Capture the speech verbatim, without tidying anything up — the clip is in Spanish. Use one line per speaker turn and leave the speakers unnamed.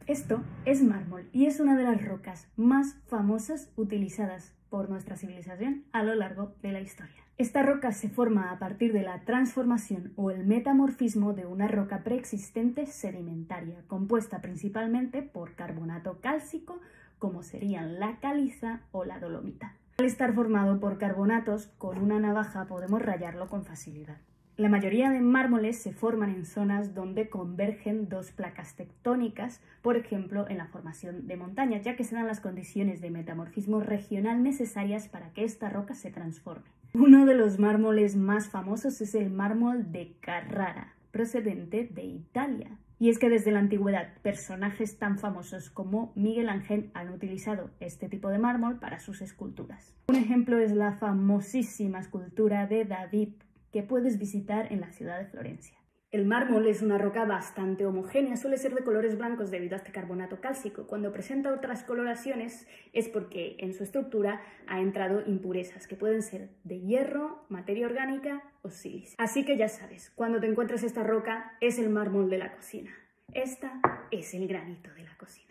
Esto es mármol y es una de las rocas más famosas utilizadas por nuestra civilización a lo largo de la historia. Esta roca se forma a partir de la transformación o el metamorfismo de una roca preexistente sedimentaria, compuesta principalmente por carbonato cálcico, como serían la caliza o la dolomita. Al estar formado por carbonatos, con una navaja podemos rayarlo con facilidad. La mayoría de mármoles se forman en zonas donde convergen dos placas tectónicas, por ejemplo en la formación de montañas, ya que se dan las condiciones de metamorfismo regional necesarias para que esta roca se transforme. Uno de los mármoles más famosos es el mármol de Carrara, procedente de Italia. Y es que desde la antigüedad personajes tan famosos como Miguel Ángel han utilizado este tipo de mármol para sus esculturas. Un ejemplo es la famosísima escultura de David, que puedes visitar en la ciudad de Florencia. El mármol es una roca bastante homogénea, suele ser de colores blancos debido a este carbonato cálcico. Cuando presenta otras coloraciones es porque en su estructura ha entrado impurezas, que pueden ser de hierro, materia orgánica o sílice. Así que ya sabes, cuando te encuentres esta roca es el mármol de la cocina. Esta es el granito de la cocina.